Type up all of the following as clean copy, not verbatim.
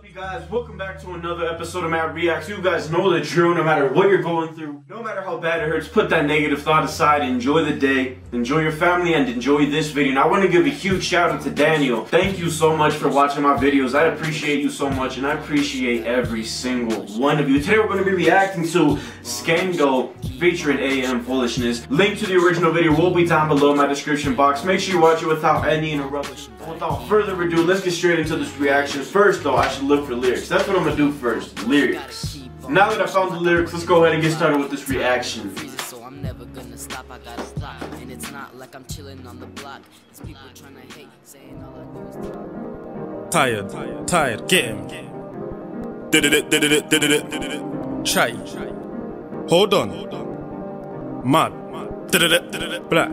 You guys, welcome back to another episode of Matt Reacts. You guys know the drill. No matter what you're going through, no matter how bad it hurts, put that negative thought aside, enjoy the day, enjoy your family, and enjoy this video. And I want to give a huge shout out to Daniel. Thank you so much for watching my videos. I appreciate you so much, and I appreciate every single one of you. Today we're going to be reacting to Scandal featuring AM Foolishness. Link to the original video will be down below in my description box. Make sure you watch it without any interruptions. Without further ado, let's get straight into this reaction. First though, I should look for lyrics. That's what I'm gonna do first. Lyrics. Now that I found the lyrics, let's go ahead and get started with this reaction. So I'm never gonna stop, I got a plot. And it's not like I'm chilling on the block. These people trying to hate, saying all I do is Tired, get him. Did it. Chatty. Hold on. Mad. Black.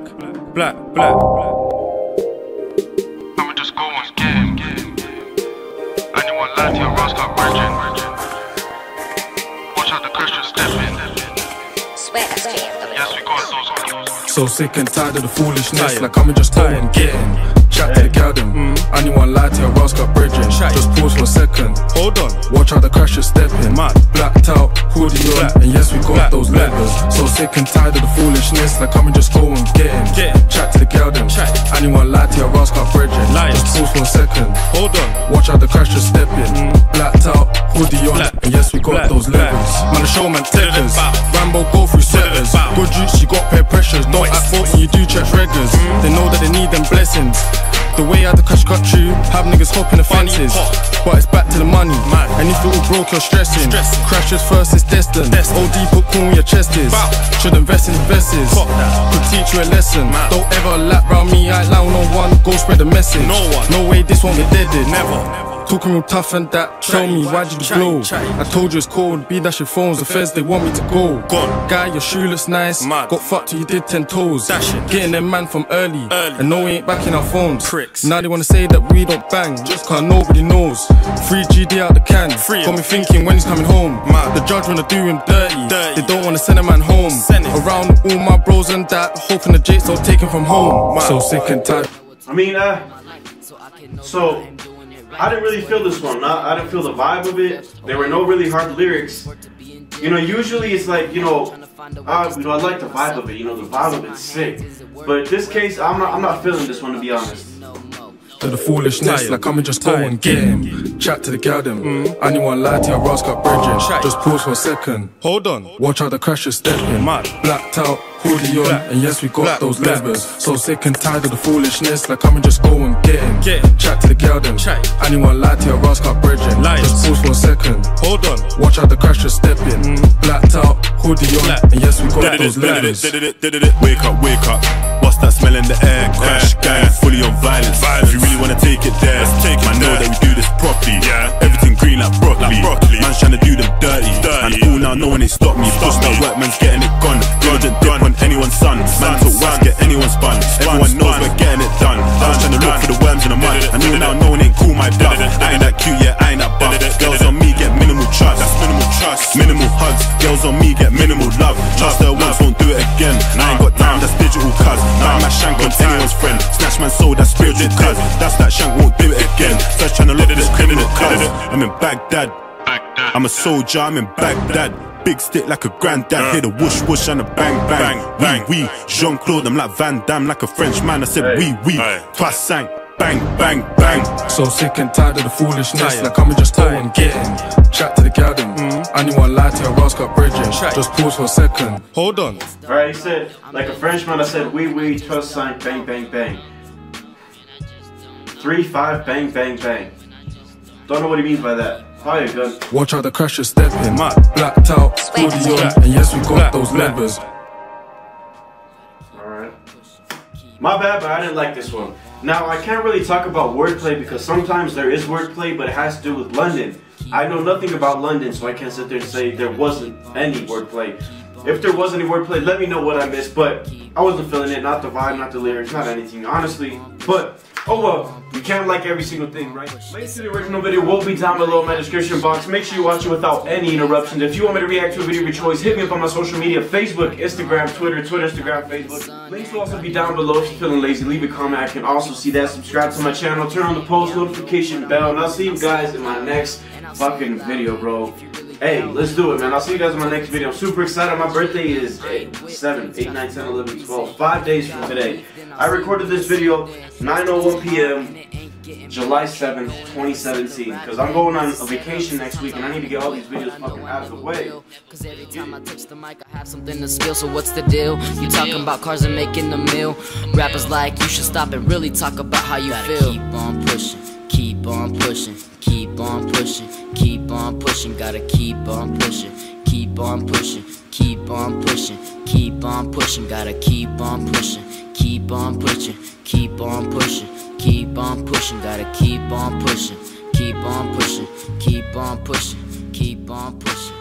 I'ma just go and get him. Anyone lie to your Ross got virgin. Watch out the Christians step in. Yes, we got those. So sick and tired of the foolishness. Like I'ma just go and get him. Chat to the garden. Anyone lie to your Ross got bridging. Just pause for a second. Hold on. Watch out the crashers step in. Blacked out, hoodie on, and yes we got those levers. So sick and tired of the foolishness. Like I'ma just go and get him. Chat to the garden. Anyone lie to your Ross got bridging. Just pause for a second. Hold on. Watch out the crashers step in. Blacked out, hoodie on, and yes we got those levers. Man the showman tethers. Rambo go through sweaters. Good juice, you got pair pressures. Don't act faulty, you do check records. They know that they need them blessings. The way I the cash cut you, have niggas hopping the fences. But it's back to the money, and if you're all broke you're stressing. Crashes first, it's destined. OD put cool where your chest is. Should invest in investors. Could teach you a lesson. Don't ever lap round me, I allow no one. Go spread the message. No way this won't get deaded. Never. Talking real tough and that. Tell me, why did you blow? I told you it's cold, be that your phones. The feds, they want me to go. Guy, your shoe looks nice. Got fucked till you did 10 toes. Getting them man from early. And no, we ain't backing our phones. Now they wanna say that we don't bang, just cause nobody knows. Free GD out the can. Got me thinking when he's coming home. The judge wanna do him dirty. They don't wanna send a man home. Around all my bros and that, hoping the Jakes don't take him from home. So sick and tired. So I didn't really feel this one. I didn't feel the vibe of it. There were no really hard lyrics. You know, usually it's like, I like the vibe of it. You know, the vibe of it's sick. But in this case, I'm not feeling this one, to be honest. To the foolishness, like I'ma just go and get him. Chat to the garden. Anyone lie to your Ross got bridging. Just pause for a second. Hold on. Watch out the crashers step in. Blacked out, hoodie on, and yes we got those levers. So sick and tired of the foolishness, like I'ma just go and get him. Chat to the garden. Anyone lie to your Ross got bridging. Just pause for a second. Hold on. Watch out the crashers step in. Blacked out, hoodie on, and yes we got those levers. Wake up. What's that smell in the air? Crash gang, fully on violence. If you really wanna take it there, man, know that we do this properly. Everything green like broccoli. Man's trying to do them dirty. And all now, no one ain't stop me. Just that workman's getting it gone. Diligent dip on anyone's son. Man took wax, get anyone spun. Everyone knows we're getting it done. I was trying to look for the worms in the mud. I know now no one ain't cool my bluff. I ain't that cute, yeah, I ain't that buff. Girls on me get minimal trust. That's minimal trust. Minimal hugs. Girls on me get minimal love. Trust her once, won't do it again. I ain't got time, that's digital cuz. Now my shank on anyone's friend. Snatch man's soul, that's spiritual cuz. That's that shank, won't do it again. First trying to look at this criminal cuz. I'm in Baghdad. I'm a soldier, I'm in Baghdad. Big stick like a granddad. Hear the whoosh whoosh and a bang bang. Oui, Jean-Claude, I'm like Van Damme, like a Frenchman. I said oui. Twice sank. Bang, bang, bang. So sick and tired of the foolishness, like I'ma just go and get him. Chat to the garden. Anyone lie to your Ross got bridging. Just pause for a second. Hold on. Alright, he said, like a Frenchman, I said oui, trust sign, bang, bang, bang. 3-5, bang, bang, bang. Don't know what he means by that. Fire gun. Watch out the crashers step in. Blacked out, hoodie on, and yes we got those levers. Alright. My bad, but I didn't like this one. Now, I can't really talk about wordplay because sometimes there is wordplay, but it has to do with London. I know nothing about London, so I can't sit there and say there wasn't any wordplay. If there was any wordplay, let me know what I missed, but I wasn't feeling it, not the vibe, not the lyrics, not anything, honestly. But, oh well, you can't like every single thing, right? Links to the original video will be down below in my description box. Make sure you watch it without any interruptions. If you want me to react to a video of your choice, hit me up on my social media, Facebook, Instagram, Twitter, Instagram, Facebook. Links will also be down below if you're feeling lazy. Leave a comment. I can also see that. Subscribe to my channel, turn on the post notification bell, and I'll see you guys in my next fucking video, bro. Hey, let's do it, man. I'll see you guys in my next video. I'm super excited. My birthday is 7, 8, 9, 10, 11, 12. 5 days from today. I recorded this video 9:01 p.m. July 7th, 2017. Because I'm going on a vacation next week and I need to get all these videos fucking out of the way. Cause every time I touch the mic, I have something to spill. So what's the deal? You talking about cars and making the meal. Rappers like you should stop and really talk about how you feel. Keep on pushing, keep on pushing, keep on pushing, keep on pushing. Gotta keep on pushing, keep on pushing, keep on pushing, keep on pushing. Gotta keep on pushing, keep on pushing, keep on pushing, keep on pushing. Gotta keep on pushing, keep on pushing, keep on pushing, keep on pushing.